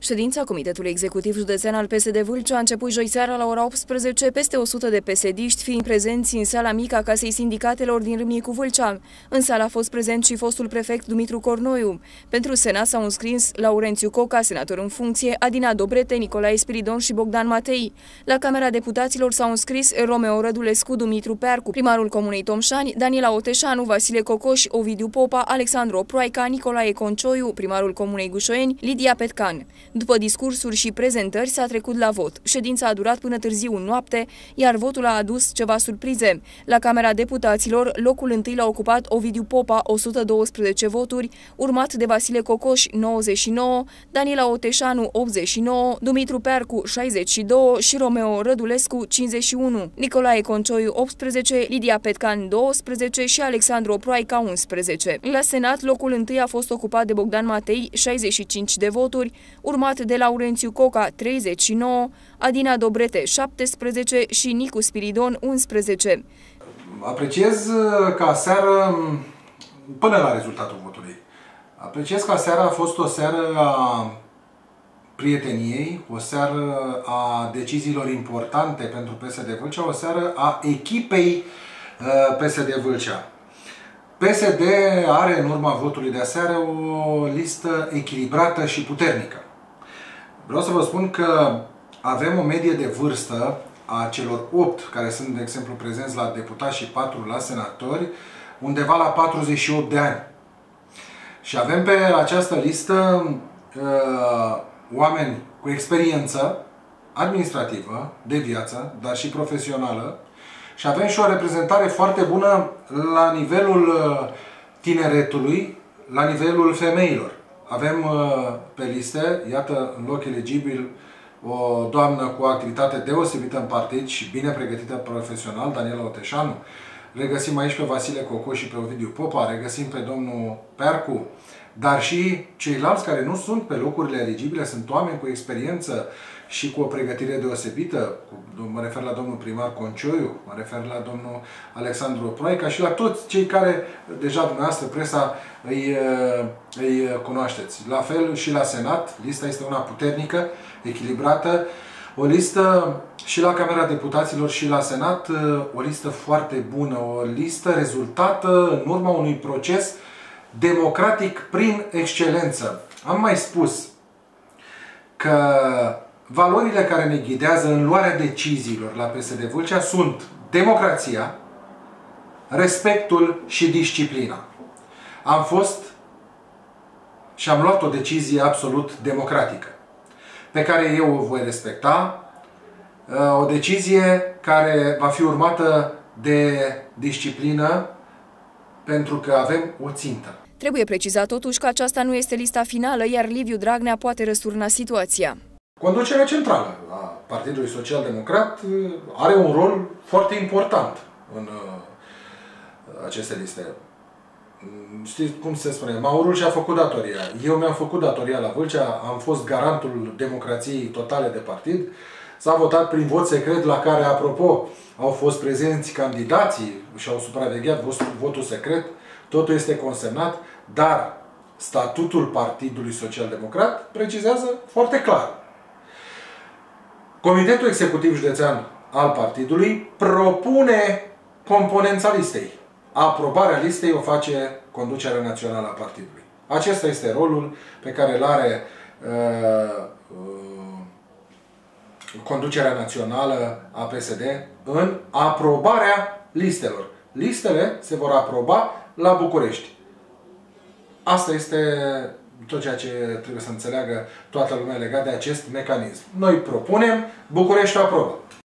Ședința Comitetului Executiv Județean al PSD Vâlcea a început joi seara la ora 18, peste 100 de PSD-ști fiind prezenți în sala mică a Casei Sindicatelor din Râmnicu Vâlcea. În sală a fost prezent și fostul prefect Dumitru Cornoiu. Pentru Senat s-au înscris Laurențiu Coca, senator în funcție, Adina Dobrete, Nicolae Spiridon și Bogdan Matei. La Camera Deputaților s-au înscris Romeo Rădulescu, Dumitru Percu, primarul Comunei Tomșani, Daniela Oteșanu, Vasile Cocoș, Ovidiu Popa, Alexandru Proaica, Nicolae Concioiu, primarul Comunei Gușoieni, Lidia Petcan. După discursuri și prezentări s-a trecut la vot. Ședința a durat până târziu în noapte, iar votul a adus ceva surprize. La Camera Deputaților, locul întâi l-a ocupat Ovidiu Popa, 112 voturi, urmat de Vasile Cocoș, 99, Daniela Oteșanu, 89, Dumitru Percu, 62 și Romeo Rădulescu, 51, Nicolae Concioiu, 18, Lidia Petcan, 12 și Alexandru Proaica, 11. La Senat, locul întâi a fost ocupat de Bogdan Matei, 65 de voturi, urmat de Laurențiu Coca, 39, Adina Dobrete, 17 și Nicu Spiridon, 11. Apreciez că aseară, până la rezultatul votului, apreciez că aseară a fost o seară a prieteniei, o seară a deciziilor importante pentru PSD Vâlcea, o seară a echipei PSD Vâlcea. PSD are în urma votului de aseară o listă echilibrată și puternică. Vreau să vă spun că avem o medie de vârstă a celor 8 care sunt, de exemplu, prezenți la deputați și 4 la senatori, undeva la 48 de ani. Și avem pe această listă oameni cu experiență administrativă, de viață, dar și profesională, și avem și o reprezentare foarte bună la nivelul tineretului, la nivelul femeilor. Avem pe liste, iată, în loc eligibil, o doamnă cu o activitate deosebită în partid și bine pregătită profesional, Daniela Oteșanu. Regăsim aici pe Vasile Cocoș și pe Ovidiu Popa, regăsim pe domnul Percu, dar și ceilalți care nu sunt pe locurile eligibile, sunt oameni cu experiență și cu o pregătire deosebită. Mă refer la domnul primar Concioiu, mă refer la domnul Alexandru Proaica și la toți cei care deja dumneavoastră, presa, îi cunoașteți. La fel și la Senat, lista este una puternică, echilibrată, o listă și la Camera Deputaților și la Senat, o listă foarte bună, o listă rezultată în urma unui proces democratic prin excelență. Am mai spus că valorile care ne ghidează în luarea deciziilor la PSD Vâlcea sunt democrația, respectul și disciplina. Am fost și am luat o decizie absolut democratică, pe care eu o voi respecta, o decizie care va fi urmată de disciplină, pentru că avem o țintă. Trebuie precizat totuși că aceasta nu este lista finală, iar Liviu Dragnea poate răsturna situația. Conducerea centrală a Partidului Social Democrat are un rol foarte important în aceste liste. Știți cum se spune? Maurul și-a făcut datoria. Eu mi-am făcut datoria la Vâlcea, am fost garantul democrației totale de partid. S-a votat prin vot secret, la care, apropo, au fost prezenți candidații și au supravegheat votul secret. Totul este consemnat, dar statutul Partidului Social Democrat precizează foarte clar. Comitetul Executiv Județean al partidului propune componența listei. Aprobarea listei o face conducerea națională a partidului. Acesta este rolul pe care îl are conducerea națională a PSD în aprobarea listelor. Listele se vor aproba la București. Asta este tot ceea ce trebuie să înțeleagă toată lumea legat de acest mecanism. Noi propunem, București aprobă.